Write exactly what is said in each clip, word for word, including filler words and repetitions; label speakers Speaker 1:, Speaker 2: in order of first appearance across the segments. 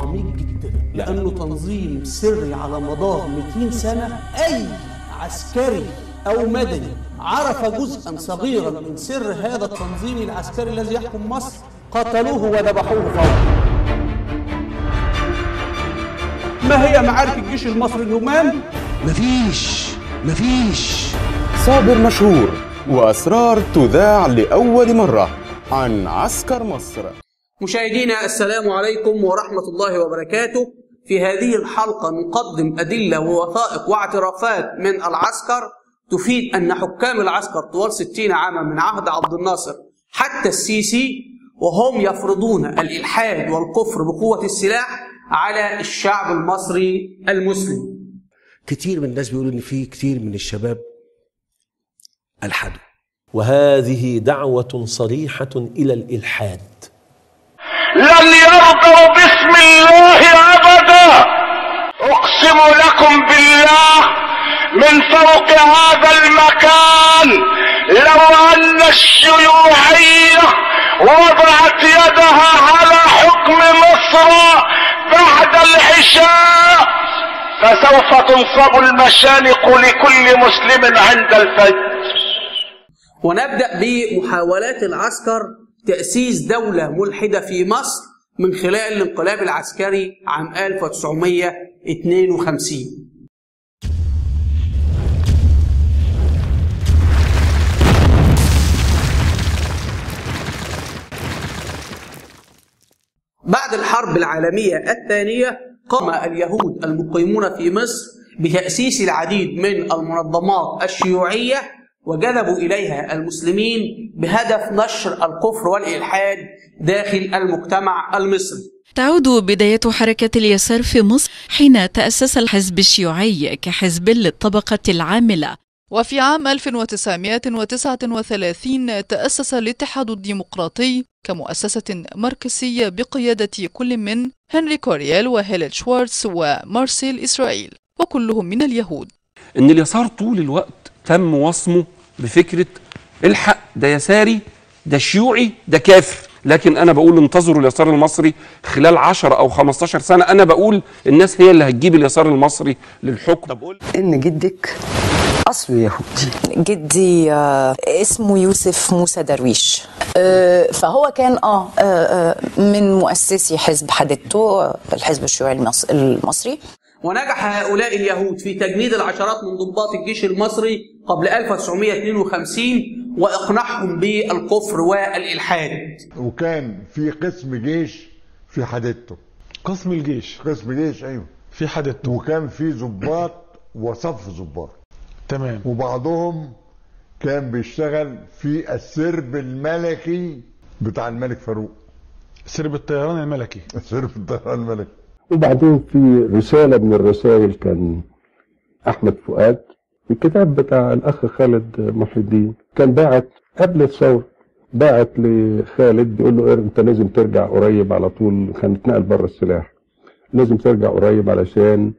Speaker 1: عميق جدا، لأنه تنظيم سري على مدار مئتين سنة. أي عسكري أو مدني عرف جزءا صغيرا من سر هذا التنظيم العسكري الذي يحكم مصر قتلوه وذبحوه فورا. ما هي معارك الجيش المصري اليومان؟
Speaker 2: مفيش مفيش
Speaker 3: صابر مشهور وأسرار تذاع لأول مرة عن عسكر مصر.
Speaker 1: مشاهدينا السلام عليكم ورحمة الله وبركاته. في هذه الحلقة نقدم أدلة ووثائق واعترافات من العسكر تفيد أن حكام العسكر طوال ستين عاما من عهد عبد الناصر حتى السيسي وهم يفرضون الإلحاد والكفر بقوة السلاح على الشعب المصري المسلم.
Speaker 2: كتير من الناس بيقولوا إن في كتير من الشباب ألحدوا،
Speaker 4: وهذه دعوة صريحة إلى الإلحاد.
Speaker 5: لن يرضوا باسم الله أبدا. أقسم لكم بالله من فوق هذا المكان لو أن الشيوعية وضعت يدها على حكم مصر بعد العشاء فسوف تنصب المشانق لكل مسلم عند الفجر.
Speaker 1: ونبدأ بمحاولات العسكر تأسيس دولة ملحدة في مصر من خلال الانقلاب العسكري عام ألف وتسعمائة واثنين وخمسين. بعد الحرب العالمية الثانية قام اليهود المقيمون في مصر بتأسيس العديد من المنظمات الشيوعية وجذبوا إليها المسلمين بهدف نشر الكفر والإلحاد داخل المجتمع المصري.
Speaker 6: تعود بداية حركة اليسار في مصر حين تأسس الحزب الشيوعي كحزب للطبقة العاملة،
Speaker 7: وفي عام ألف وتسعمائة وتسعة وثلاثين تأسس الاتحاد الديمقراطي كمؤسسة ماركسية بقيادة كل من هنري كوريال وهيلل شوارتز ومارسيل إسرائيل وكلهم من اليهود.
Speaker 8: إن اليسار طول الوقت تم وصمه بفكرة الحق ده يساري ده شيوعي ده كافر، لكن أنا بقول انتظروا اليسار المصري خلال عشرة أو خمستاشر سنة. أنا بقول الناس هي اللي هتجيب اليسار المصري للحكم.
Speaker 9: إن جدك أصله يهودي، جدي آه اسمه يوسف موسى درويش، آه فهو كان آه, آه من مؤسسي حزب حدثته الحزب الشيوعي المصري.
Speaker 1: ونجح هؤلاء اليهود في تجنيد العشرات من ضباط الجيش المصري قبل ألف وتسعمائة واثنين وخمسين وإقناعهم بالكفر والإلحاد.
Speaker 10: وكان في قسم جيش في حدثته،
Speaker 11: قسم الجيش
Speaker 10: قسم جيش أيوه
Speaker 11: في حدثته،
Speaker 10: وكان في ضباط وصف ضباط.
Speaker 11: تمام.
Speaker 10: وبعضهم كان بيشتغل في السرب الملكي بتاع الملك فاروق،
Speaker 11: سرب الطيران الملكي
Speaker 10: سرب الطيران الملكي.
Speaker 12: وبعدين في رسالة من الرسائل كان أحمد فؤاد في الكتاب بتاع الأخ خالد محي الدين كان باعت قبل الثورة، باعت لخالد بيقول له أنت لازم ترجع قريب على طول، كان اتنقل بره السلاح، لازم ترجع قريب علشان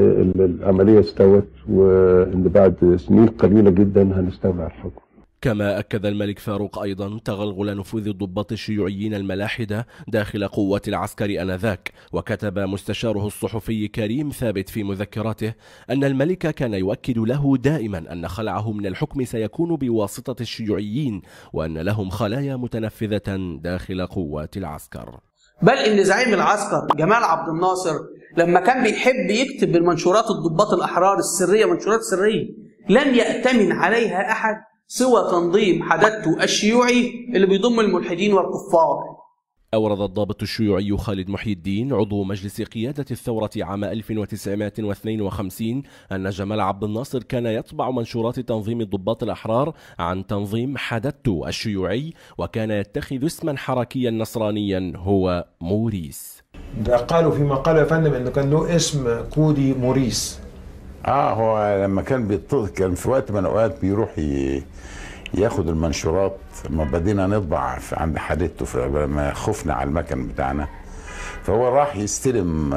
Speaker 12: العملية استوت وإن بعد سنين قليلة جدا هنستولى على الحكم.
Speaker 4: كما أكد الملك فاروق أيضا تغلغل نفوذ الضباط الشيوعيين الملاحدة داخل قوات العسكر آنذاك، وكتب مستشاره الصحفي كريم ثابت في مذكراته أن الملك كان يؤكد له دائما أن خلعه من الحكم سيكون بواسطة الشيوعيين وأن لهم خلايا متنفذة داخل قوات العسكر.
Speaker 1: بل إن زعيم العسكر جمال عبد الناصر لما كان بيحب يكتب بالمنشورات الضباط الأحرار السرية منشورات سرية لم يأتمن عليها أحد سوى تنظيم حدثته الشيوعي اللي بيضم الملحدين والكفار.
Speaker 4: أورد الضابط الشيوعي خالد محي الدين عضو مجلس قيادة الثورة عام ألف وتسعمائة واثنين وخمسين أن جمال عبد الناصر كان يطبع منشورات تنظيم الضباط الأحرار عن تنظيم حدثته الشيوعي، وكان يتخذ اسما حركيا نصرانيا هو موريس.
Speaker 11: ده قالوا فيما قالوا يا فندم انه كان له اسم كودي موريس.
Speaker 13: اه هو لما كان بيطلع كان في وقت من الاوقات بيروح ي... ياخد المنشورات، لما بدينا نطبع عند حدثته لما خفنا على المكن بتاعنا، فهو راح يستلم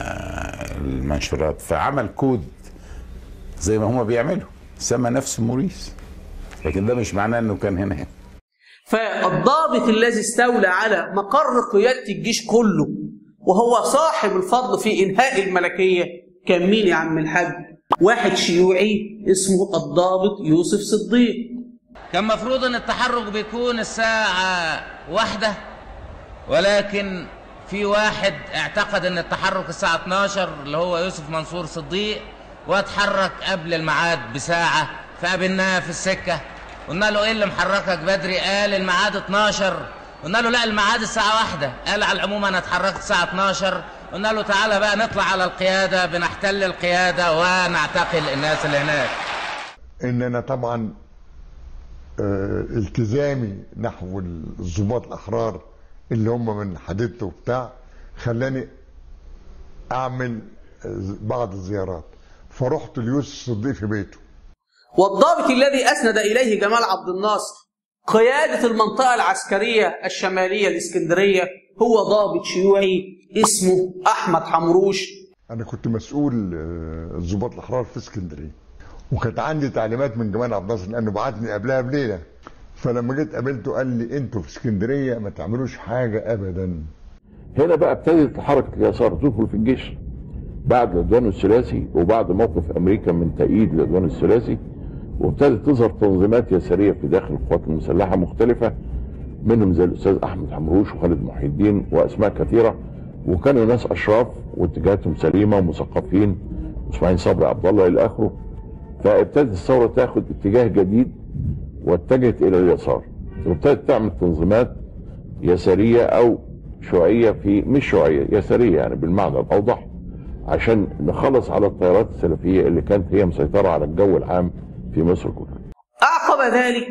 Speaker 13: المنشورات فعمل كود زي ما هما بيعملوا، سمى نفسه موريس، لكن ده مش معناه انه كان هنا.
Speaker 1: فالضابط الذي استولى على مقر قيادة الجيش كله وهو صاحب الفضل في إنهاء الملكية كان مين يا عم الحاج؟ واحد شيوعي اسمه الضابط يوسف صديق.
Speaker 14: كان مفروض ان التحرك بيكون الساعة واحدة، ولكن في واحد اعتقد ان التحرك الساعة اتناشر اللي هو يوسف منصور صديق، واتحرك قبل الميعاد بساعة. فقابلناه في السكة قلنا له ايه اللي محركك بدري؟ قال الميعاد اتناشر. قلنا له لا الميعاد الساعة واحدة. قال على العموم انا اتحركت الساعة اتناشر. قلنا له تعالى بقى نطلع على القيادة، بنحتل القيادة ونعتقل الناس اللي هناك.
Speaker 10: ان انا طبعا آه التزامي نحو الضباط الاحرار اللي هم من حديدته وبتاع خلاني اعمل بعض الزيارات، فرحت ليوسف صديق في بيته.
Speaker 1: والضابط الذي اسند اليه جمال عبد الناصر قيادة المنطقة العسكرية الشمالية الإسكندرية هو ضابط شيوعي اسمه أحمد حمروش.
Speaker 10: أنا كنت مسؤول الضباط الأحرار في اسكندرية، وكانت عندي تعليمات من جمال عبد الناصر لأنه بعتني قبلها بليلة. فلما جيت قابلته قال لي أنتوا في اسكندرية ما تعملوش حاجة أبدا.
Speaker 15: هنا بقى ابتدت حركة اليسار تدخل في الجيش بعد العدوان الثلاثي وبعد موقف أمريكا من تأييد العدوان الثلاثي، وابتدت تظهر تنظيمات يساريه في داخل القوات المسلحه مختلفه، منهم زي الاستاذ احمد حمروش وخالد محي الدين واسماء كثيره، وكانوا ناس اشراف واتجاهاتهم سليمه ومثقفين، واسماعيل صبري عبد الله الى اخره. فابتدت الثوره تاخذ اتجاه جديد واتجهت الى اليسار، وابتدت تعمل تنظيمات يساريه او شيوعيه، في مش شيوعيه يساريه يعني بالمعنى الاوضح، عشان نخلص على التيارات السلفيه اللي كانت هي مسيطره على الجو العام في مصر كلها.
Speaker 1: أعقب ذلك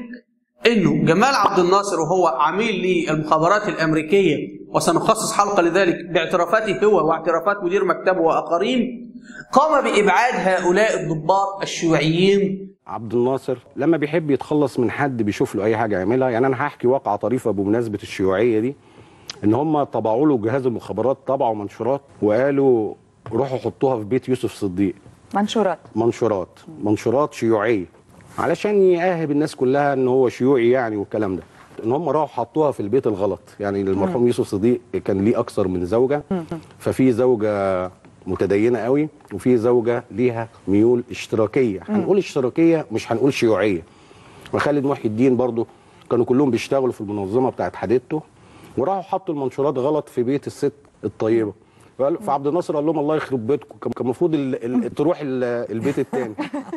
Speaker 1: أنه جمال عبد الناصر وهو عميل للمخابرات الأمريكية، وسنخصص حلقة لذلك باعترافاته هو واعترافات مدير مكتبه وآخرين، قام بإبعاد هؤلاء الضباط الشيوعيين.
Speaker 16: عبد الناصر لما بيحب يتخلص من حد بيشوف له أي حاجة يعملها. يعني أنا هحكي واقعة طريفة بمناسبة الشيوعية دي، إن هم طبعوا له جهاز المخابرات، طبعوا منشورات وقالوا روحوا حطوها في بيت يوسف صديق.
Speaker 17: منشورات
Speaker 16: منشورات منشورات شيوعيه علشان يأهب الناس كلها ان هو شيوعي يعني والكلام ده. ان هم راحوا حطوها في البيت الغلط. يعني المرحوم يوسف صديق كان ليه اكثر من زوجه، ففي زوجه متدينه قوي وفي زوجه ليها ميول اشتراكيه، هنقول اشتراكيه مش هنقول شيوعيه. وخالد محي الدين برضو كانوا كلهم بيشتغلوا في المنظمه بتاعت حديدته، وراحوا حطوا المنشورات غلط في بيت الست الطيبه. فعبد الناصر قال لهم الله يخرب بيتكم، كان المفروض تروح البيت الثاني.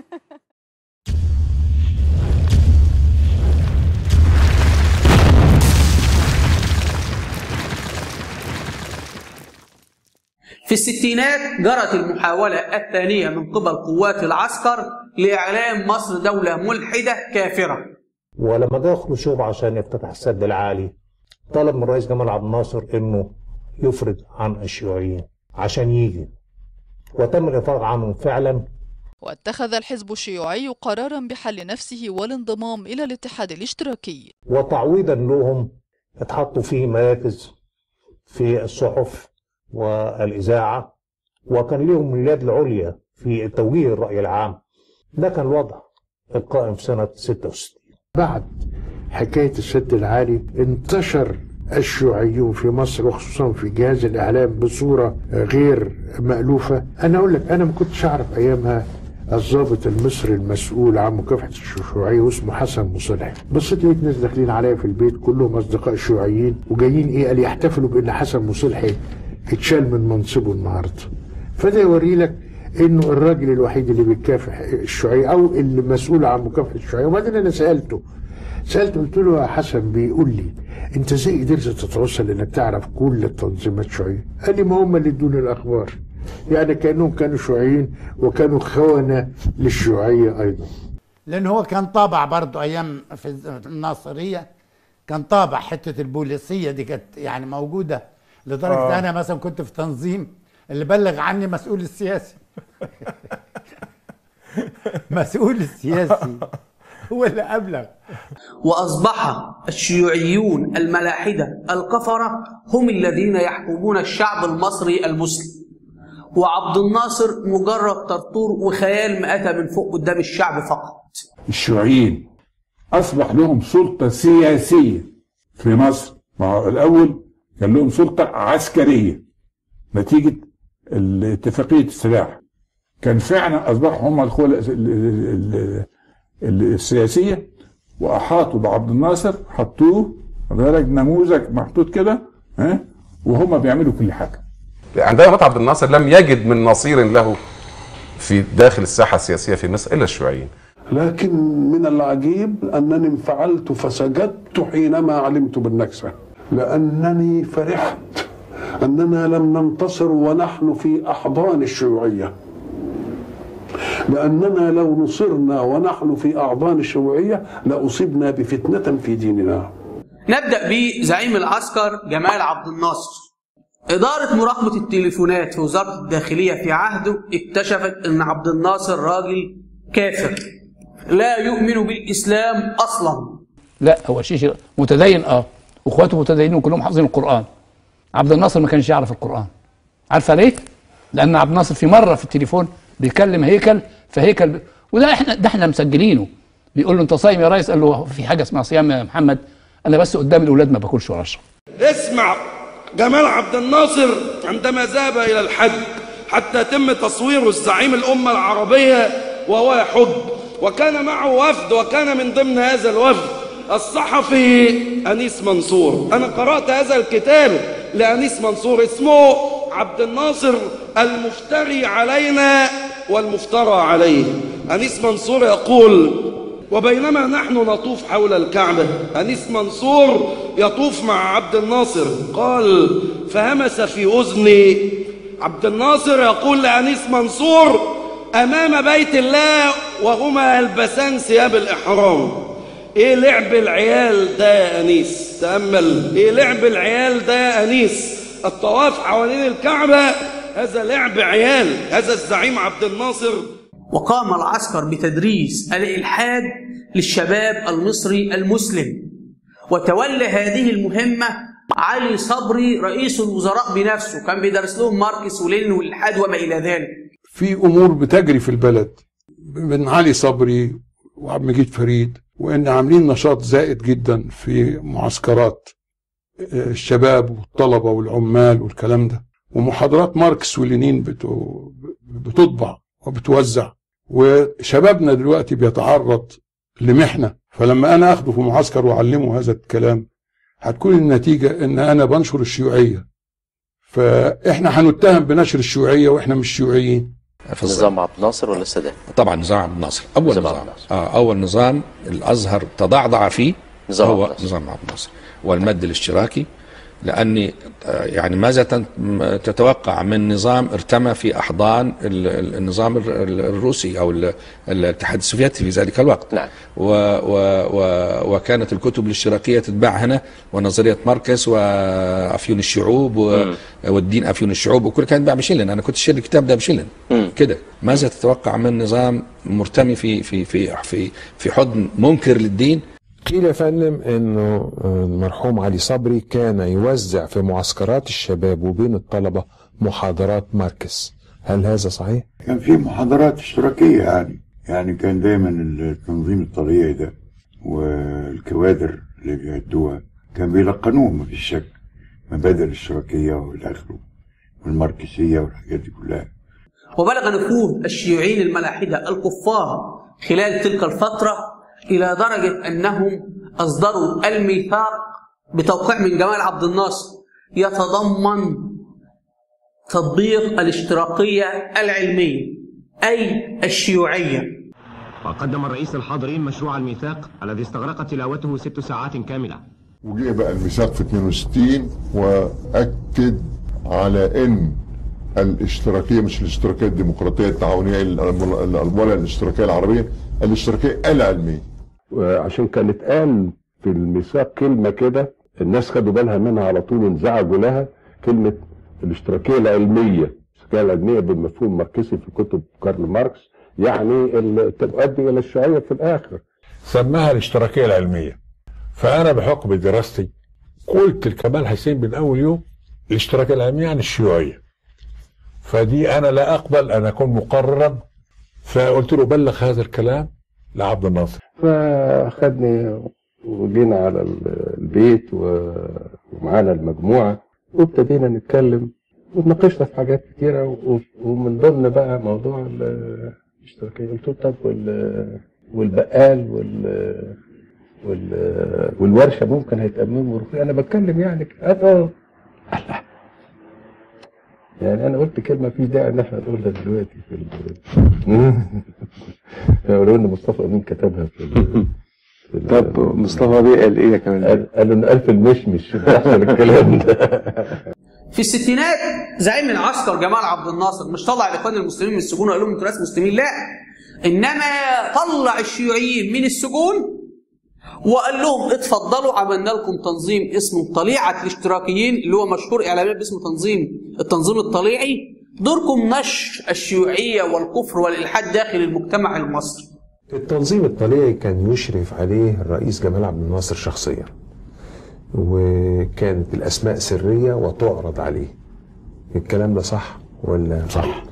Speaker 1: في الستينات جرت المحاولة الثانية من قبل قوات العسكر لإعلام مصر دولة ملحدة كافرة.
Speaker 18: ولما جه خروشوف عشان يفتتح السد العالي طلب من الرئيس جمال عبد الناصر انه يفرج عن الشيوعيين عشان يجي، وتم الافراج عنهم فعلا.
Speaker 7: واتخذ الحزب الشيوعي قرارا بحل نفسه والانضمام الى الاتحاد الاشتراكي.
Speaker 18: وتعويضا لهم اتحطوا في مراكز في الصحف والاذاعه، وكان لهم اليد العليا في توجيه الراي العام. ده كان الوضع القائم في سنه ستة وستين.
Speaker 19: بعد حكايه السد العالي انتشر الشيوعيون في مصر وخصوصا في جهاز الاعلام بصوره غير مألوفه. انا اقول لك انا ما كنتش اعرف ايامها الضابط المصري المسؤول عن مكافحه الشيوعيه واسمه حسن مصلحي. بصيت لقيت ناس داخلين عليا في البيت كلهم اصدقاء شيوعيين وجايين ايه قال يحتفلوا بان حسن مصلحي اتشال من منصبه النهارده. فده يوري لك انه الراجل الوحيد اللي بيكافح الشيوعيه او اللي مسؤول عن مكافحه الشيوعيه. وبعدين انا سالته سالته قلت له يا حسن، بيقول لي انت ازاي قدرت تتوصل انك تعرف كل التنظيمات الشيوعيه؟ قال لي ما هم اللي ادوني الاخبار، يعني كانهم كانوا شيوعيين وكانوا خونه للشيوعيه ايضا.
Speaker 20: لان هو كان طابع برضه ايام في الناصريه، كان طابع حته البوليسيه دي كانت يعني موجوده لدرجه آه. انا مثلا كنت في تنظيم اللي بلغ عني مسؤول السياسي. مسؤول السياسي هو اللي أبلغ.
Speaker 1: وأصبح الشيوعيون الملاحدة الكفرة هم الذين يحكمون الشعب المصري المسلم، وعبد الناصر مجرد طرطور وخيال مآتة من فوق قدام الشعب فقط.
Speaker 21: الشيوعيين أصبح لهم سلطة سياسية في مصر. ما هو الأول كان لهم سلطة عسكرية نتيجه اتفاقيه السلاح. كان فعلا اصبحوا هم القوى السياسيه واحاطوا بعبد الناصر، حطوه بالك نموذج محطوط كده ها، وهم بيعملوا كل حاجه.
Speaker 17: عندما مات عبد الناصر لم يجد من نصير له في داخل الساحه السياسيه في مصر الا الشيوعيين.
Speaker 22: لكن من العجيب أنني انفعلت فسجدت حينما علمت بالنكسة، لأنني فرحت أننا لم ننتصر ونحن في أحضان الشيوعية، لأننا لو نصرنا ونحن في أحضان الشيوعية لأصبنا بفتنة في ديننا.
Speaker 1: نبدأ بزعيم العسكر جمال عبد الناصر. إدارة مراقبة التليفونات في وزارة الداخلية في عهده اكتشفت أن عبد الناصر راجل كافر لا يؤمن بالإسلام أصلا.
Speaker 23: لا هو شيء متدين اه واخواته متدينين وكلهم حافظين القرآن. عبد الناصر ما كانش يعرف القرآن. عارفه ليه؟ لأن عبد الناصر في مرة في التليفون بيكلم هيكل، فهيكل ب... وده احنا ده احنا مسجلينه، بيقول له انت صايم يا ريس؟ قال له في حاجة اسمها صيام يا محمد، انا بس قدام الأولاد ما باكلش ولا اشرب.
Speaker 24: اسمع جمال عبد الناصر عندما ذهب إلى الحج حتى يتم تصوير الزعيم الأمة العربية وهو يحج، وكان معه وفد، وكان من ضمن هذا الوفد الصحفي أنيس منصور. أنا قرأت هذا الكتاب لأنيس منصور اسمه عبد الناصر المفتري علينا والمفترى عليه. أنيس منصور يقول: وبينما نحن نطوف حول الكعبة، أنيس منصور يطوف مع عبد الناصر، قال: فهمس في أذني عبد الناصر يقول لأنيس منصور أمام بيت الله وهما يلبسان ثياب الإحرام: إيه لعب العيال ده يا أنيس؟ تأمل، إيه لعب العيال ده يا أنيس؟ الطواف حوالين الكعبة هذا لعب عيال، هذا الزعيم عبد الناصر.
Speaker 1: وقام العسكر بتدريس الإلحاد للشباب المصري المسلم، وتولى هذه المهمة علي صبري رئيس الوزراء بنفسه، كان بيدرس لهم ماركس ولينين والإلحاد وما إلى ذلك.
Speaker 21: في امور بتجري في البلد من علي صبري وعبد المجيد فريد، وان عاملين نشاط زائد جدا في معسكرات الشباب والطلبه والعمال والكلام ده، ومحاضرات ماركس ولينين بتطبع وبتوزع، وشبابنا دلوقتي بيتعرض لمحنه. فلما انا اخده في معسكر واعلمه هذا الكلام هتكون النتيجه ان انا بنشر الشيوعيه، فاحنا هنتهم بنشر الشيوعيه واحنا مش شيوعيين.
Speaker 25: في نظام عبد الناصر ولا السادات؟
Speaker 26: طبعا نظام عبد الناصر اول نظام, نظام. آه اول نظام الازهر تضعضع فيه
Speaker 25: نظام
Speaker 26: هو
Speaker 25: عبد
Speaker 26: نظام عبد الناصر والمد الاشتراكي، لاني آه يعني ماذا تتوقع من نظام ارتمى في احضان النظام الروسي او الاتحاد السوفيتي في ذلك الوقت.
Speaker 25: نعم.
Speaker 26: و و و وكانت الكتب الاشتراكيه تتباع هنا، ونظريه ماركس وافيون الشعوب والدين افيون الشعوب وكل كانت تتباع بشلن. انا كنت اشتري الكتاب ده بشلن كده. ماذا تتوقع من نظام مرتمي في في في في في حضن منكر للدين؟
Speaker 27: قيل يا فندم انه المرحوم علي صبري كان يوزع في معسكرات الشباب وبين الطلبه محاضرات ماركس، هل هذا صحيح؟
Speaker 28: كان في محاضرات اشتراكيه يعني يعني كان دايما التنظيم الطبيعي ده والكوادر اللي بيعدوها كان بيلقنوهم ما فيش شك مبادئ الاشتراكيه والاخره والماركسيه والحاجات دي كلها.
Speaker 1: وبلغ نفوذ الشيوعيين الملاحده الكفار خلال تلك الفتره إلى درجة أنهم أصدروا الميثاق بتوقيع من جمال عبد الناصر يتضمن تطبيق الاشتراكية العلمية أي الشيوعية.
Speaker 29: وقدم الرئيس الحاضرين مشروع الميثاق الذي استغرقت تلاوته ست ساعات كاملة.
Speaker 10: وجاء بقى الميثاق في اثنين وستين وأكد على أن الاشتراكية مش الاشتراكية الديمقراطية التعاونية ولا الاشتراكية العربية، الاشتراكية العلمية.
Speaker 12: وعشان كانت قال في الميثاق كلمة كده الناس خدوا بالها منها على طول وانزعجوا لها، كلمة الاشتراكية العلمية. الاشتراكية العلمية بالمفهوم ماركسي في كتب كارل ماركس يعني تؤدي إلى الشيوعية في الآخر.
Speaker 21: سماها الاشتراكية العلمية. فأنا بحكم دراستي قلت لكمال حسين من أول يوم الاشتراكية العلمية عن الشيوعية. فدي أنا لا أقبل أن أكون مقررا، فقلت له بلغ هذا الكلام لعبد الناصر.
Speaker 12: فأخذني وجينا على البيت ومعانا المجموعة وابتدينا نتكلم واتناقشنا في حاجات كتيرة و- ومن ضمن بقى موضوع الاشتراكية. قلت له طب وال- والبقال وال وال والورشة ممكن هيتأمموا رفيق؟ أنا بتكلم يعني أنا يعني أنا قلت كلمة في داعي إن إحنا نقولها دلوقتي في ال لو إن مصطفى أمين كتبها في ال
Speaker 2: طب مصطفى بيه قال ايه كمان؟
Speaker 12: قال قال إن ألف المشمش بيحصل الكلام ده.
Speaker 1: في الستينات زعيم العسكر جمال عبد الناصر مش طلع الاخوان المسلمين من السجون وقال لهم انتوا ناس مسلمين، لا، انما طلع الشيوعيين من السجون وقال لهم اتفضلوا عملنا لكم تنظيم اسمه طليعه الاشتراكيين، اللي هو مشهور اعلاميا باسم تنظيم التنظيم الطليعي. دوركم نشر الشيوعيه والكفر والالحاد داخل المجتمع المصري.
Speaker 27: التنظيم الطليعي كان يشرف عليه الرئيس جمال عبد الناصر شخصيا، وكانت الأسماء سرية وتعرض عليه. الكلام ده صح ولا؟
Speaker 3: صح.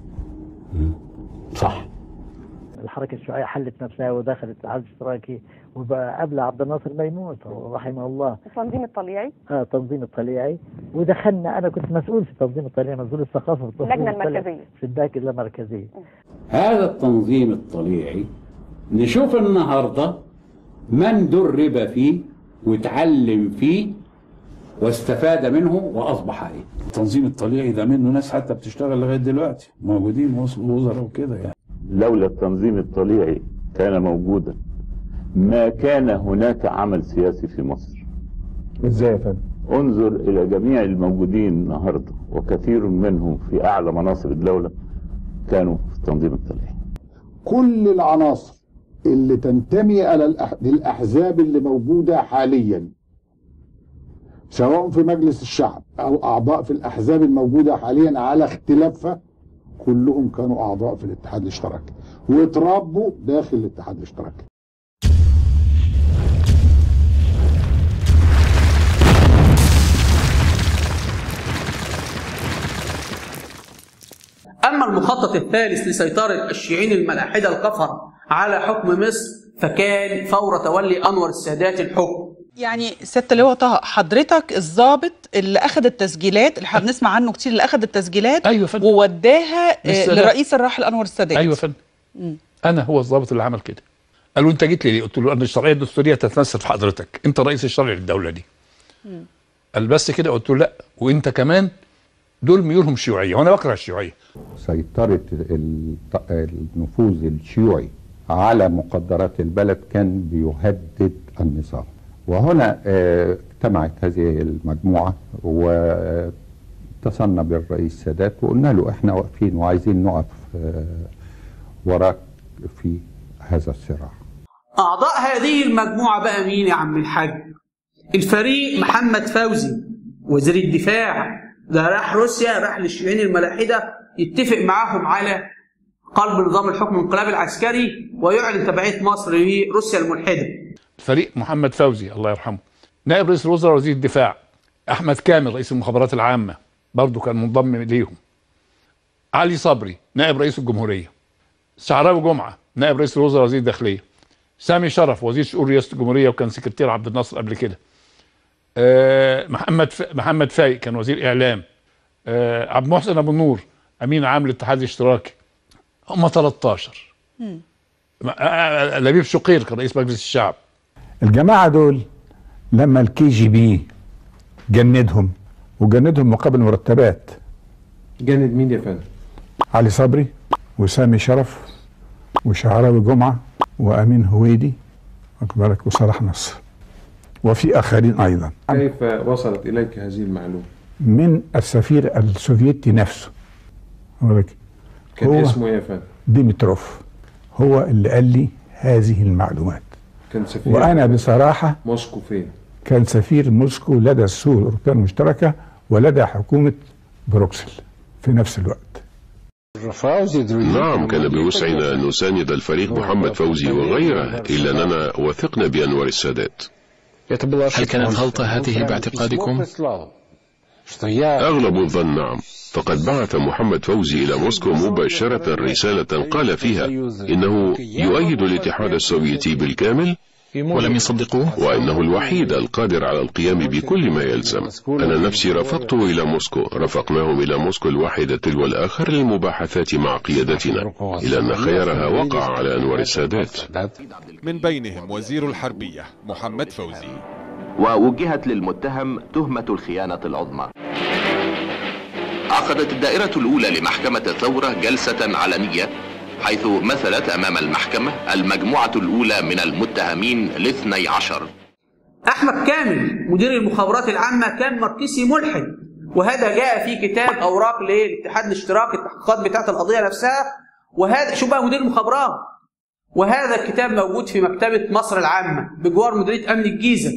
Speaker 3: صح.
Speaker 4: الحركة الشيوعية حلت نفسها ودخلت الاتحاد الاشتراكي، وبقى قبل عبد الناصر ما يموت رحمه الله
Speaker 5: التنظيم الطليعي.
Speaker 4: اه التنظيم الطليعي، ودخلنا، انا كنت مسؤول في التنظيم الطليعي، مسؤول الثقافة في
Speaker 5: اللجنة المركزية
Speaker 4: في الداخل المركزية.
Speaker 6: هذا التنظيم الطليعي نشوف النهارده من درب فيه وتعلم فيه واستفاد منه واصبح ايه.
Speaker 8: التنظيم الطليعي ده منه ناس حتى بتشتغل لغايه دلوقتي موجودين وزراء وكده يعني.
Speaker 9: لولا التنظيم الطليعي كان موجودا ما كان هناك عمل سياسي في مصر.
Speaker 27: ازاي يا فندم؟
Speaker 9: انظر الى جميع الموجودين النهارده وكثير منهم في اعلى مناصب الدوله كانوا في التنظيم الطليعي.
Speaker 11: كل العناصر اللي تنتمي الى الاحزاب اللي موجوده حاليا سواء في مجلس الشعب او اعضاء في الاحزاب الموجوده حاليا على اختلافها، كلهم كانوا اعضاء في الاتحاد الاشتراكي واتربوا داخل الاتحاد الاشتراكي.
Speaker 1: أما المخطط الثالث لسيطرة الشيوعيين الملاحدة الكفر على حكم مصر فكان فور تولي أنور السادات الحكم.
Speaker 13: يعني ست لواء طه، حضرتك الضابط اللي أخذ التسجيلات اللي احنا بنسمع عنه كتير، اللي أخذ التسجيلات
Speaker 23: أيوة فندم،
Speaker 13: ووداها للرئيس الراحل أنور السادات.
Speaker 23: أيوة فندم، أنا هو الضابط اللي عمل كده. قال له أنت جيت لي ليه؟ قلت له أن الشرعية الدستورية تتمثل في حضرتك، أنت الرئيس الشرعي للدولة دي. مم. قال بس كده؟ قلت له لا، وأنت كمان دول ميولهم شيوعية وأنا بكره الشيوعية.
Speaker 30: سيطرة النفوذ الشيوعي على مقدرات البلد كان بيهدد النظام، وهنا اجتمعت هذه المجموعة واتصلنا بالرئيس السادات وقلنا له احنا واقفين وعايزين نقف وراك في هذا الصراع.
Speaker 1: أعضاء هذه المجموعة بقى مين يا عم الحاج؟ الفريق محمد فوزي وزير الدفاع، ده راح روسيا، راح للشيوعيين الملاحدة يتفق معاهم على قلب نظام الحكم الانقلابي العسكري ويعلن تبعية مصر لروسيا الملحدة.
Speaker 23: فريق محمد فوزي الله يرحمه، نائب رئيس الوزراء وزير الدفاع، أحمد كامل رئيس المخابرات العامة برضه كان منضم ليهم، علي صبري نائب رئيس الجمهورية، شعراوي جمعة نائب رئيس الوزراء وزير الداخلية، سامي شرف وزير شؤون رئاسة الجمهورية وكان سكرتير عبد الناصر قبل كده، أه محمد ف... محمد فايق كان وزير إعلام، أه عبد المحسن أبو النور أمين عام الاتحاد الاشتراكي. هم ثلاثة عشر. لبيب شقير كان رئيس مجلس الشعب.
Speaker 31: الجماعة دول لما الكي جي بي جندهم وجندهم مقابل مرتبات.
Speaker 27: جند مين يا فندم؟
Speaker 31: علي صبري وسامي شرف وشعراوي جمعة وأمين هويدي واخد بالك وصلاح نصر وفي آخرين أيضا.
Speaker 27: كيف وصلت إليك هذه المعلومة؟
Speaker 31: من السفير السوفيتي نفسه.
Speaker 27: كان اسمه يا فندم؟
Speaker 31: ديمتروف، هو اللي قال لي هذه المعلومات.
Speaker 27: كان سفير
Speaker 31: وأنا بصراحة
Speaker 27: موسكو فين؟
Speaker 31: كان سفير موسكو لدى السوق الأوروبية المشتركة ولدى حكومة بروكسل في نفس الوقت.
Speaker 32: نعم، كان بوسعنا أن نساند الفريق محمد فوزي وغيره، إلا أننا وثقنا بأنور السادات.
Speaker 33: هل كانت غلطة هذه باعتقادكم؟
Speaker 32: أغلب الظن نعم، فقد بعث محمد فوزي إلى موسكو مباشرة رسالة قال فيها إنه يؤيد الاتحاد السوفيتي بالكامل
Speaker 33: ولم يصدقوه،
Speaker 32: وإنه الوحيد القادر على القيام بكل ما يلزم. أنا نفسي رافقته إلى موسكو، رافقناهم إلى موسكو الواحدة تلو الآخر للمباحثات مع قيادتنا، إلى أن خيارها وقع على أنور السادات.
Speaker 3: من بينهم وزير الحربية محمد فوزي.
Speaker 5: ووجهت للمتهم تهمة الخيانة العظمى. عقدت الدائرة الأولى لمحكمة الثورة جلسة علنية، حيث مثلت أمام المحكمة المجموعة الأولى من المتهمين الاثني عشر.
Speaker 1: أحمد كامل مدير المخابرات العامة كان ماركسي ملحد، وهذا جاء في كتاب أوراق للاتحاد الاشتراكي التحقيقات بتاعة القضية نفسها. وهذا شو بقى مدير المخابرات، وهذا الكتاب موجود في مكتبة مصر العامة بجوار مديرية أمن الجيزة.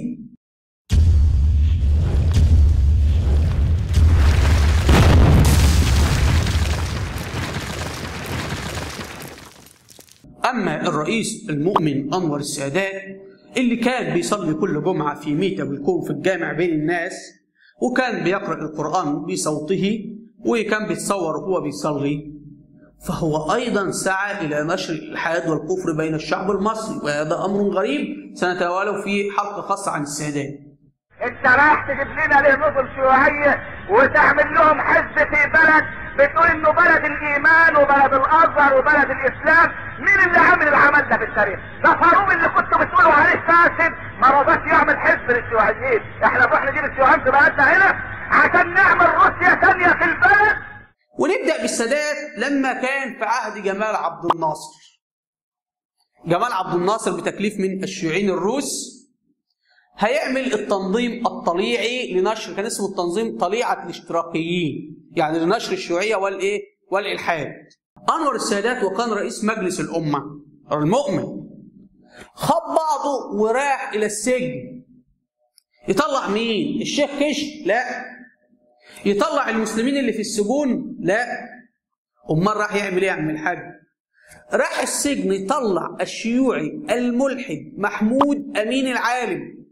Speaker 1: أما الرئيس المؤمن أنور السادات اللي كان بيصلي كل جمعة في ميتة ويكون في الجامع بين الناس، وكان بيقرأ القرآن بصوته، وكان بيتصور وهو بيصلي، فهو أيضا سعى إلى نشر الإلحاد والكفر بين الشعب المصري، وهذا أمر غريب سنتناوله في حلقة خاصة عن السادات.
Speaker 7: انت راح تجيب لنا ليه نظم شيوعية وتعمل لهم حزب في بلد بتقول انه بلد الايمان وبلد الازهر وبلد الاسلام؟ مين اللي عامل العمل ده في التاريخ؟ ده فاروق اللي كنتوا بتقولوا عليه فاسد ما رضاش يعمل حزب للشيوعيين. احنا نروح نجيب الشيوعيين في بلدنا هنا عشان نعمل روسيا ثانيه في البلد.
Speaker 1: ونبدا بالسادات لما كان في عهد جمال عبد الناصر. جمال عبد الناصر بتكليف من الشيوعيين الروس هيعمل التنظيم الطليعي لنشر، كان اسمه التنظيم طليعة الاشتراكيين، يعني لنشر الشيوعية والايه؟ والإلحاد. أنور السادات وكان رئيس مجلس الأمة المؤمن خد بعضه وراح إلى السجن. يطلع مين؟ الشيخ كشك؟ لا. يطلع المسلمين اللي في السجون؟ لا. أمال راح يعمل إيه يا عم الحاج؟ راح السجن يطلع الشيوعي الملحد محمود أمين العالم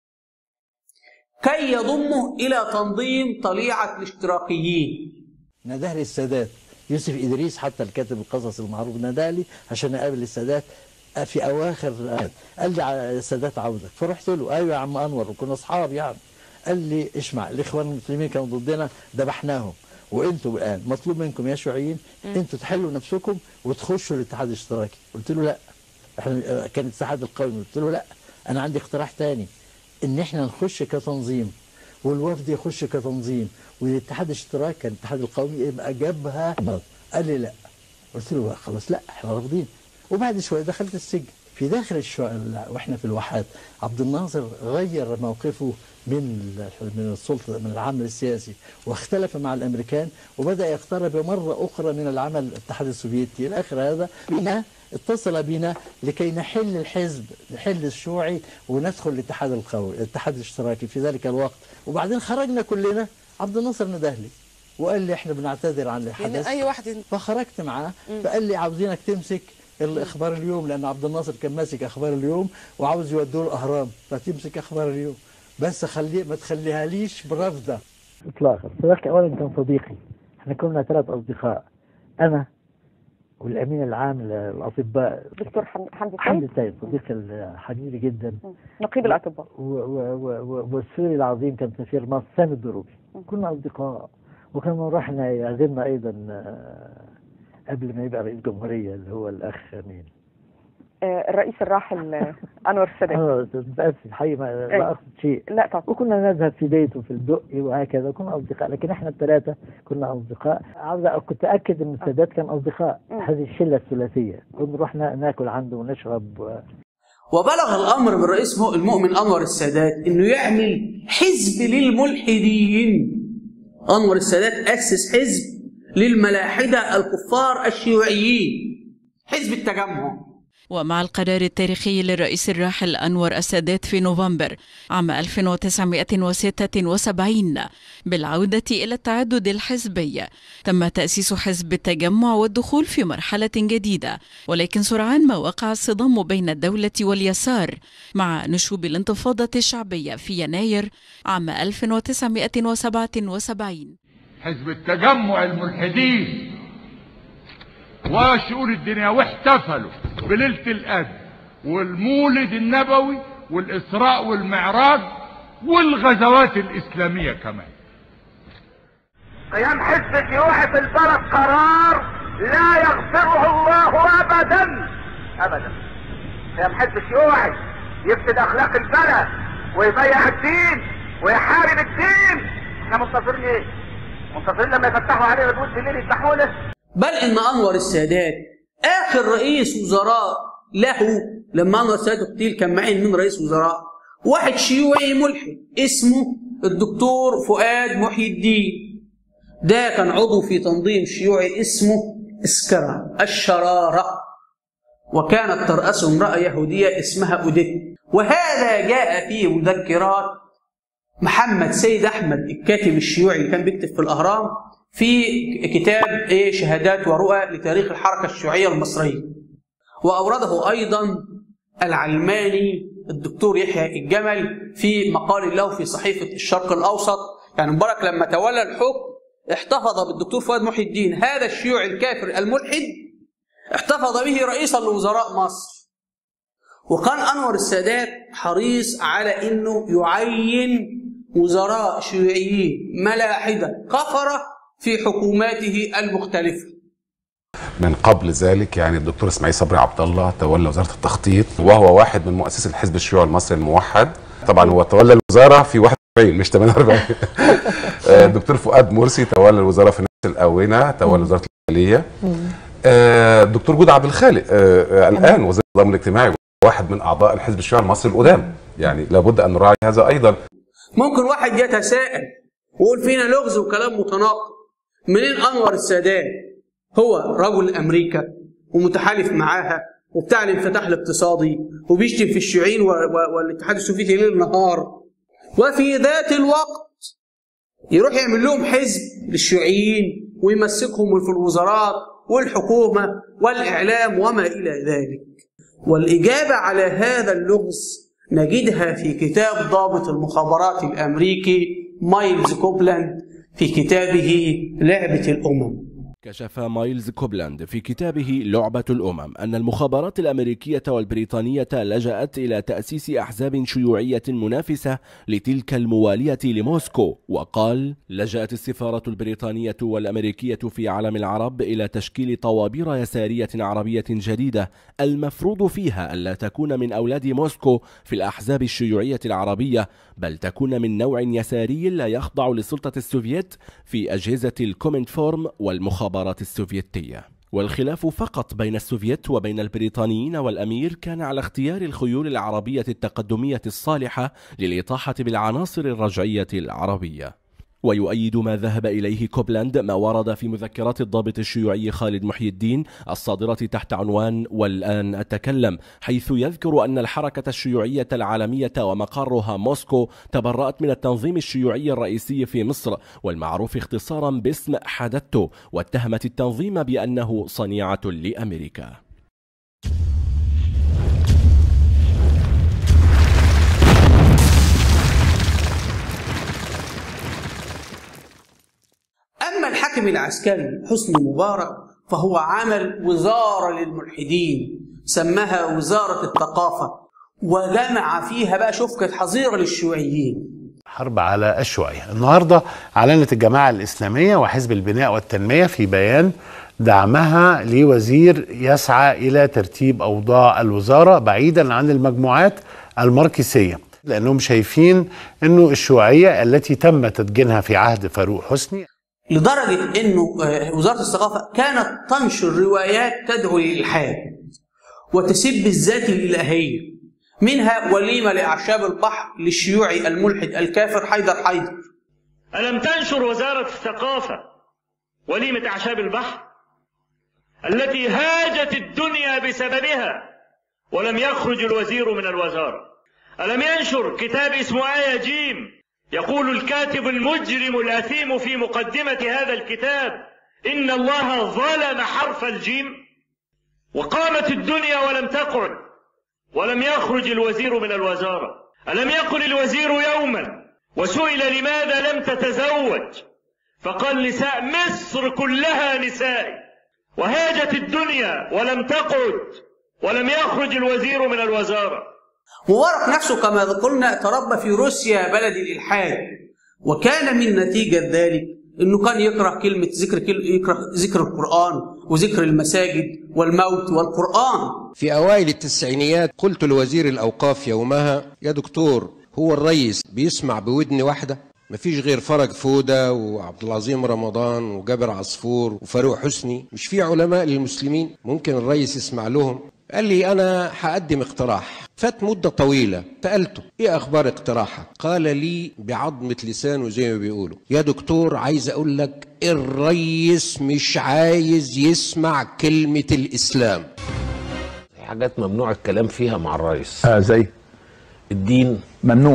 Speaker 1: كي يضمه إلى تنظيم طليعة الاشتراكيين.
Speaker 4: نادى السادات يوسف إدريس، حتى الكاتب القصص المعروف نادى لي عشان أقابل السادات في أواخر. قال لي السادات عاوزك، فرحت له أيوة يا عم أنور، وكنا أصحاب يعني. قال لي اسمع، الإخوان المسلمين كانوا ضدنا ذبحناهم، وانتوا الآن مطلوب منكم يا شيوعيين انتوا تحلوا نفسكم وتخشوا الاتحاد الاشتراكي. قلت له لا، احنا كان الاتحاد القومي. قلت له لا، أنا عندي اقتراح تاني، إن احنا نخش كتنظيم والوفد يخش كتنظيم والاتحاد الاشتراكي كان الاتحاد القومي يبقى جابها. قال لي لا. قلت له خلاص لا، احنا رافضين. وبعد شويه دخلت السجن. في داخل الشوارع واحنا في الواحات عبد الناصر غير موقفه من من السلطه، من العمل السياسي، واختلف مع الامريكان وبدا يقترب مره اخرى من العمل الاتحاد السوفيتي. الى اخر هذا بنا اتصل بنا لكي نحل الحزب، نحل الشيوعي وندخل الاتحاد القومي، الاتحاد الاشتراكي في ذلك الوقت. وبعدين خرجنا كلنا، عبد الناصر ندهلي لي وقال لي احنا بنعتذر عن الحدث. يعني اي واحد. فخرجت معاه فقال لي عاوزينك تمسك الاخبار اليوم، لان عبد الناصر كان ماسك اخبار اليوم وعاوز يودوه الاهرام، فتمسك اخبار اليوم بس خلي ما تخليها ليش برفضه اطلاقا. صديقي اولا كان صديقي، احنا كنا ثلاث اصدقاء، انا والامين العام للاطباء دكتور حمدي حمدي السيد، صديقي الحبيبي جدا، نقيب الاطباء، والسوري العظيم كان سفير مصر سامي الدروبي. كنا اصدقاء، وكان رحنا يعزمنا ايضا قبل ما يبقى رئيس جمهوريه اللي هو الاخ مين؟
Speaker 14: الرئيس الراحل انور السادات.
Speaker 4: اه بس الحقيقه ما اقصد شيء.
Speaker 14: لا طبعا.
Speaker 4: وكنا نذهب في بيته في الدقي وهكذا، كنا اصدقاء، لكن احنا الثلاثه كنا اصدقاء. عاوز كنت اكد ان السادات كان اصدقاء، هذه الشله الثلاثيه، كنا رحنا ناكل عنده ونشرب و...
Speaker 1: وبلغ الامر من رئيس المؤمن انور السادات انه يعمل حزب للملحدين. انور السادات اسس حزب للملاحده الكفار الشيوعيين، حزب التجمع.
Speaker 15: ومع القرار التاريخي للرئيس الراحل أنور السادات في نوفمبر عام ألف وتسعمائة وستة وسبعين بالعودة إلى التعدد الحزبي، تم تأسيس حزب التجمع والدخول في مرحلة جديدة، ولكن سرعان ما وقع الصدام بين الدولة واليسار مع نشوب الانتفاضة الشعبية في يناير عام ألف وتسعمائة وسبعة وسبعين.
Speaker 16: حزب التجمع الملحدين وشؤون الدنيا واحتفلوا بليلة القدر والمولد النبوي والإسراء والمعراج والغزوات الإسلامية كمان.
Speaker 7: قيام حزب شيوعي في البلد قرار لا يغفره الله أبدا أبدا. قيام حزب شيوعي يفسد أخلاق البلد ويضيع الدين ويحارب الدين. احنا منتظرين ايه؟ منتظرين لما يفتحوا علينا البوت بالليل يفتحوا له؟
Speaker 1: بل ان انور السادات اخر رئيس وزراء له لما انور السادات اغتيل كان معين من رئيس وزراء واحد شيوعي ملحد اسمه الدكتور فؤاد محي الدين. ده كان عضو في تنظيم شيوعي اسمه اسكرة الشرارة، وكانت ترأسه امرأة يهودية اسمها أوديت. وهذا جاء في مذكرات محمد سيد أحمد الكاتب الشيوعي اللي كان بيكتب في الأهرام في كتاب إيه شهادات ورؤى لتاريخ الحركة الشيوعية المصرية. وأورده أيضا العلماني الدكتور يحيى الجمل في مقال له في صحيفة الشرق الأوسط. يعني مبارك لما تولى الحكم احتفظ بالدكتور فؤاد محي الدين هذا الشيوعي الكافر الملحد، احتفظ به رئيسا لوزراء مصر. وكان أنور السادات حريص على أنه يعين وزراء شيوعيين ملاحدة كفرة في حكوماته المختلفة.
Speaker 2: من قبل ذلك يعني الدكتور اسماعيل صبري عبد الله تولى وزارة التخطيط، وهو واحد من مؤسسي الحزب الشيوعي المصري الموحد. طبعا هو تولى الوزارة في واحد وأربعين مش ثمانية وأربعين. الدكتور فؤاد مرسي تولى الوزارة في نفس الآونة، تولى وزارة الداخلية. الدكتور جود عبد الخالق الآن وزير النظام الاجتماعي، واحد من أعضاء الحزب الشيوعي المصري القدام. يعني لابد أن نراعي هذا أيضا.
Speaker 1: ممكن واحد يتساءل ويقول فينا لغز وكلام متناقض، منين أنور السادات هو رجل أمريكا ومتحالف معاها وبتاع الانفتاح الاقتصادي وبيشتم في الشيوعيين والاتحاد السوفيتي ليل نهار، وفي ذات الوقت يروح يعمل لهم حزب للشيوعيين ويمسكهم في الوزارات والحكومة والإعلام وما إلى ذلك؟ والإجابة على هذا اللغز نجدها في كتاب ضابط المخابرات الأمريكي مايلز كوبلاند في كتابه لعبة الأمم.
Speaker 10: كشف مايلز كوبلاند في كتابه لعبة الأمم أن المخابرات الأمريكية والبريطانية لجأت إلى تأسيس أحزاب شيوعية منافسة لتلك الموالية لموسكو، وقال: لجأت السفارة البريطانية والأمريكية في عالم العرب إلى تشكيل طوابير يسارية عربية جديدة المفروض فيها ألا تكون من أولاد موسكو في الأحزاب الشيوعية العربية، بل تكون من نوع يساري لا يخضع للسلطة السوفيت في أجهزة الكومنتفورم والمخابرات السوفيتية. والخلاف فقط بين السوفيت وبين البريطانيين والأمير كان على اختيار الخيول العربية التقدمية الصالحة للإطاحة بالعناصر الرجعية العربية. ويؤيد ما ذهب إليه كوبلاند ما ورد في مذكرات الضابط الشيوعي خالد محي الدين الصادرة تحت عنوان والآن أتكلم، حيث يذكر أن الحركة الشيوعية العالمية ومقرها موسكو تبرأت من التنظيم الشيوعي الرئيسي في مصر والمعروف اختصارا باسم حدثته، واتهمت التنظيم بأنه صنيعة لأمريكا.
Speaker 1: أما الحاكم العسكري حسني مبارك فهو عمل وزارة للملحدين سماها وزارة الثقافة، وجمع فيها بقى شفكة حظيرة للشيوعيين.
Speaker 17: حرب على الشيوعية. النهاردة أعلنت الجماعة الإسلامية وحزب البناء والتنمية في بيان دعمها لوزير يسعى إلى ترتيب أوضاع الوزارة بعيدا عن المجموعات الماركسية، لأنهم شايفين أنه الشيوعية التي تم تدجينها في عهد فاروق حسني،
Speaker 1: لدرجة أنه وزارة الثقافة كانت تنشر روايات تدعو للإلحاد وتسب الذات الإلهية، منها وليمة لأعشاب البحر للشيوعي الملحد الكافر حيدر حيدر.
Speaker 18: ألم تنشر وزارة الثقافة وليمة أعشاب البحر التي هاجت الدنيا بسببها ولم يخرج الوزير من الوزارة؟ ألم ينشر كتاب اسمه آية جيم يقول الكاتب المجرم الأثيم في مقدمة هذا الكتاب إن الله ظلم حرف الجيم؟ وقامت الدنيا ولم تقعد ولم يخرج الوزير من الوزارة. ألم يقل الوزير يوما وسئل لماذا لم تتزوج فقال نساء مصر كلها نسائي، وهاجت الدنيا ولم تقعد ولم يخرج الوزير من الوزارة.
Speaker 1: مبارك نفسه كما ذكرنا تربى في روسيا بلد الإلحاد، وكان من نتيجة ذلك أنه كان يكره كلمة ذكر يكره ذكر القرآن وذكر المساجد والموت والقرآن.
Speaker 6: في أوائل التسعينيات قلت لوزير الأوقاف يومها: يا دكتور، هو الرئيس بيسمع بودن واحدة؟ مفيش غير فرج فودة وعبد العظيم رمضان وجابر عصفور وفاروق حسني، مش في علماء للمسلمين ممكن الرئيس يسمع لهم؟ قال لي: أنا هقدم اقتراح. فات مدة طويلة، سألته: إيه أخبار اقتراحك؟ قال لي بعظمة لسانه زي ما بيقولوا: يا دكتور، عايز أقول لك الرئيس مش عايز يسمع كلمة الإسلام.
Speaker 8: حاجات ممنوع الكلام فيها مع الرئيس.
Speaker 31: اه زي
Speaker 8: الدين
Speaker 31: ممنوع.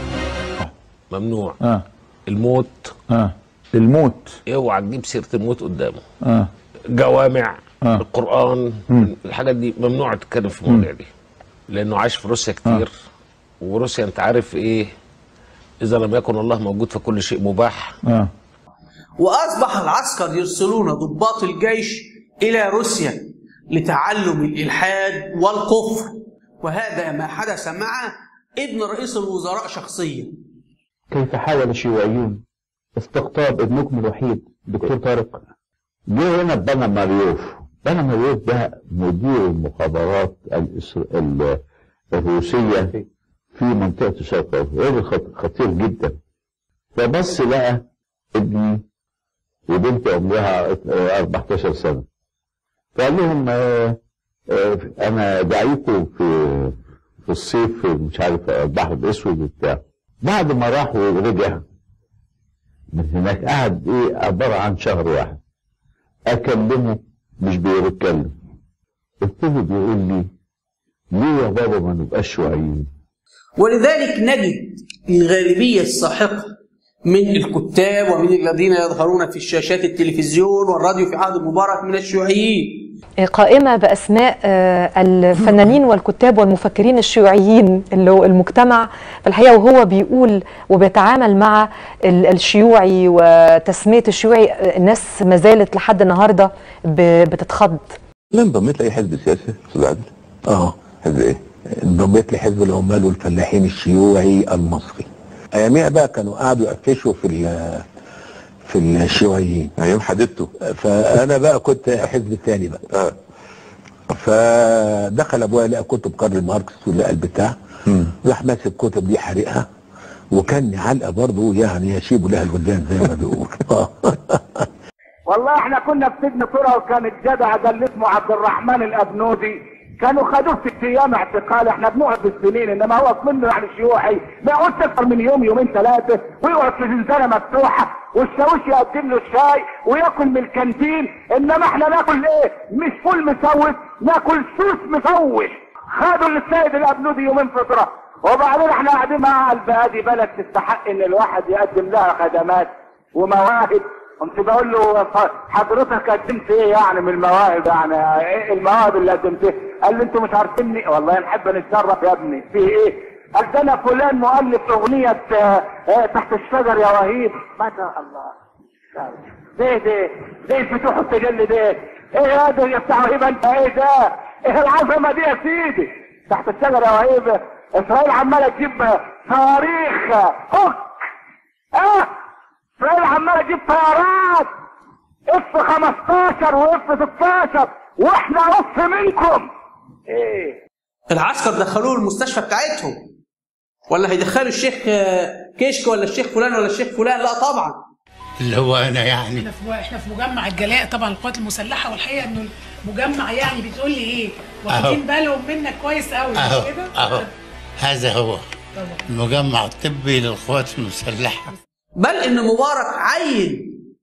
Speaker 8: ممنوع.
Speaker 31: اه
Speaker 8: الموت.
Speaker 31: اه الموت.
Speaker 8: اوعى تجيب سيرة الموت قدامه.
Speaker 31: اه
Speaker 8: جوامع.
Speaker 31: آه.
Speaker 8: القرآن.
Speaker 31: مم.
Speaker 8: الحاجات دي ممنوع تتكلم في المواضيع دي، لأنه عايش في روسيا كتير. آه. وروسيا أنت عارف إيه، إذا لم يكن الله موجود فكل شيء مباح.
Speaker 31: آه.
Speaker 1: وأصبح العسكر يرسلون ضباط الجيش إلى روسيا لتعلم الإلحاد والكفر، وهذا ما حدث مع ابن رئيس الوزراء شخصيا.
Speaker 9: كيف حاول الشيوعيون استقطاب ابنكم الوحيد دكتور طارق؟
Speaker 11: جه هنا بنا ماريوف. بنا ماريوف ده مدير المخابرات الإسر... الروسية في منطقة الشرق الأوسط، راجل خطير جدا. فبص لقى ابني وبنتي عمرها أربعتاشر سنة، فقال لهم: آه آه أنا داعيكم في في الصيف مش عارف البحر الأسود وبتاع. بعد ما راح ورجع من هناك قعد إيه عبارة عن شهر واحد أكلمه مش بيتكلم. قلت له بيقول لي: ليه يا بابا ما نبقاش شيوعيين؟
Speaker 1: ولذلك نجد الغالبية الساحقة من الكتاب ومن الذين يظهرون في شاشات التلفزيون والراديو في عهد مبارك من الشيوعيين.
Speaker 14: قائمة بأسماء الفنانين والكتاب والمفكرين الشيوعيين اللي هو المجتمع في الحقيقة، وهو بيقول وبيتعامل مع الشيوعي وتسمية الشيوعي، الناس ما زالت لحد النهاردة بتتخض.
Speaker 12: لا انضميت لأي حزب سياسي أستاذ عادل؟ اه حزب ايه؟ انضميت لحزب العمال والفلاحين الشيوعي المصري. أياميها بقى كانوا قعدوا يقفشوا في في الشيوعيين ايام حدثته، فانا بقى كنت حزب الثاني بقى. اه فدخل ابويا لقى كتب كارل ماركس ولقى البتاع، راح ماسك الكتب دي حرقها، وكان علقه برضه يعني يشيب لها الولدان زي ما بيقول.
Speaker 7: والله احنا كنا في سجن طرة، وكان الجدع ده اللي اسمه عبد الرحمن الابنودي كانوا خدوه ست ايام اعتقال. احنا بنقعد بالسنين، انما هو منه يعني شيوعي ما يقعدش اكثر من يوم يومين ثلاثه، ويقعد في زنزانه مفتوحه والشاويش يقدم له الشاي وياكل من الكانتين. انما احنا ناكل ايه؟ مش فول مسوس، ناكل سوس مسوس. خدوا للسيد الابنودي يومين فتره، وبعدين احنا قاعدين مع البلد بلد تستحق ان الواحد يقدم لها خدمات ومواهب. كنت بقول له: حضرتك قدمت ايه يعني من المواهب؟ يعني ايه المواهب اللي قدمتها؟ قال لي: انتوا مش عارفيني. والله نحب نتشرف يا ابني. في ايه؟ قال: ده انا فلان مؤلف اغنيه تحت الشجر يا وهيب. ما شاء الله. ايه ده؟ ايه الفتوح التجلي ده؟ ايه هذا يا بتاع وهيب انت؟ ايه ده؟ ايه العظمه دي يا سيدي؟ تحت الشجر يا وهيب. اسرائيل عماله تجيب صواريخ اوك اه اسرائيل عماله تجيب طيارات اف خمستاشر واف ستاشر، واحنا نص منكم. ايه
Speaker 1: العسكر دخلوه المستشفى بتاعتهم، ولا هيدخلوا الشيخ كشك ولا الشيخ فلان ولا الشيخ فلان؟ لا طبعا.
Speaker 19: اللي هو انا يعني
Speaker 20: احنا في احنا في مجمع الجلاء طبعا القوات المسلحه، والحقيقه انه المجمع يعني بتقول لي ايه، واخدين بالهم منك كويس قوي مش كده؟
Speaker 19: اهو هذا هو طبعا المجمع الطبي للقوات المسلحه.
Speaker 1: بل ان مبارك عين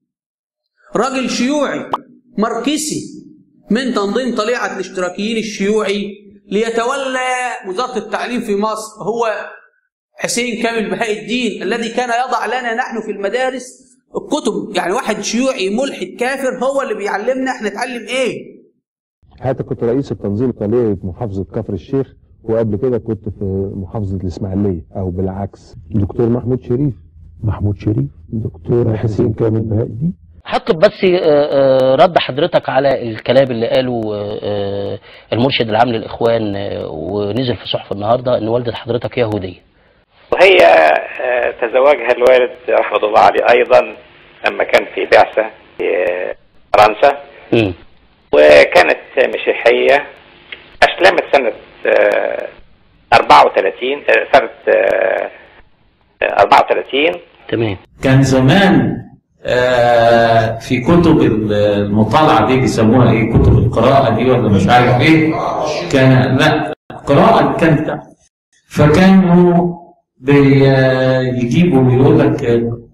Speaker 1: راجل شيوعي ماركسي من تنظيم طليعه الاشتراكيين الشيوعي ليتولى وزاره التعليم في مصر، هو حسين كامل بهاء الدين الذي كان يضع لنا نحن في المدارس الكتب. يعني واحد شيوعي ملحد كافر هو اللي بيعلمنا احنا نتعلم ايه.
Speaker 27: حتى كنت رئيس التنظيم الطليعي في محافظه كفر الشيخ، وقبل كده كنت في محافظه الاسماعيليه، او بالعكس. دكتور محمود شريف محمود شريف دكتور حسين كامل بهاء الدين.
Speaker 3: هطلب بس رد حضرتك على الكلام اللي قاله المرشد العام للإخوان ونزل في صحف النهارده ان والدة حضرتك يهودية.
Speaker 13: وهي تزوجها الوالد رحمة الله عليه أيضا لما كان في بعثة في فرنسا، م. وكانت مسيحية. أسلمت سنة أربعة وثلاثين سنة أربعة وثلاثين.
Speaker 3: تمام.
Speaker 21: كان زمان آه في كتب المطالعة دي بيسموها ايه، كتب القراءة دي ولا مش عارف ايه، كان لا قراءة كانت، فكانوا بيجيبوا بيقول لك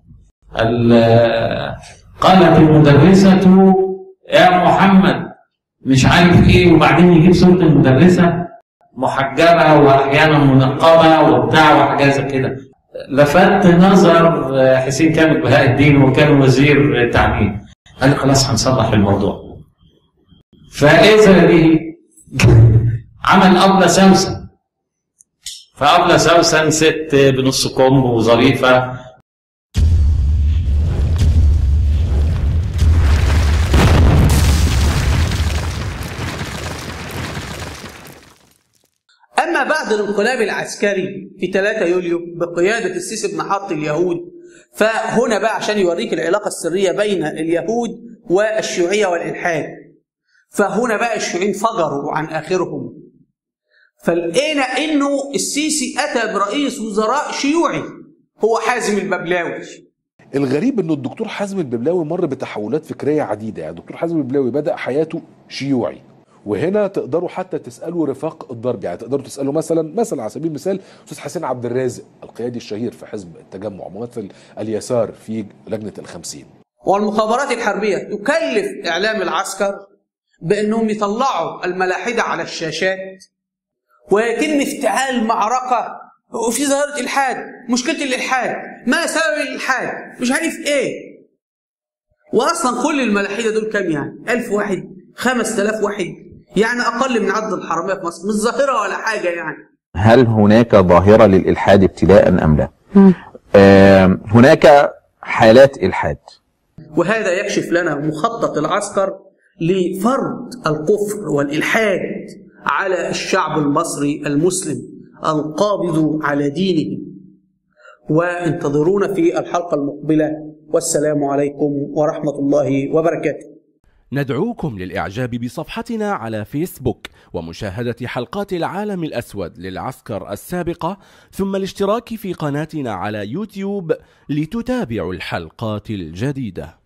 Speaker 21: قالت المدرسة يا محمد مش عارف ايه، وبعدين يجيب صورة المدرسة محجبة واحيانا منقبة وبتاع وحاجات زي كده. لفت نظر حسين كامل بهاء الدين وكان وزير تعليم، قال لي خلاص هنصلح الموضوع. فاذا به عمل أبلة سوسن، فأبلة سوسن ست بنص كم وظريفة.
Speaker 1: أما بعد الانقلاب العسكري في ثلاثة يوليو بقيادة السيسي بن حط اليهود، فهنا بقى عشان يوريك العلاقة السرية بين اليهود والشيوعية والإلحاد، فهنا بقى الشيوعيين فجروا عن آخرهم، فلقينا إنه السيسي أتى برئيس وزراء شيوعي هو حازم الببلاوي.
Speaker 22: الغريب إنه الدكتور حازم الببلاوي مر بتحولات فكرية عديدة، يعني الدكتور حازم الببلاوي بدأ حياته شيوعي، وهنا تقدروا حتى تسالوا رفاق الضرب، يعني تقدروا تسالوا مثلا مثلا على سبيل المثال استاذ حسين عبد الرازق القيادي الشهير في حزب التجمع ممثل اليسار في لجنه الخمسين.
Speaker 1: والمخابرات الحربيه تكلف اعلام العسكر بانهم يطلعوا الملاحده على الشاشات، ويتم افتعال معركه وفي ظاهره الحاد، مشكله الالحاد، ما سبب الالحاد، مش عارف ايه. واصلا كل الملاحده دول كام يعني؟ ألف واحد، خمسة آلاف واحد، يعني أقل من عدد الحرامية في مصر، مش ظاهرة ولا حاجة يعني.
Speaker 23: هل هناك ظاهرة للإلحاد ابتداء أم لا؟ آه هناك حالات إلحاد،
Speaker 1: وهذا يكشف لنا مخطط العسكر لفرض الكفر والإلحاد على الشعب المصري المسلم القابض على دينه. وانتظرونا في الحلقة المقبلة، والسلام عليكم ورحمة الله وبركاته.
Speaker 10: ندعوكم للإعجاب بصفحتنا على فيسبوك ومشاهدة حلقات العالم الأسود للعسكر السابقة، ثم الاشتراك في قناتنا على يوتيوب لتتابعوا الحلقات الجديدة.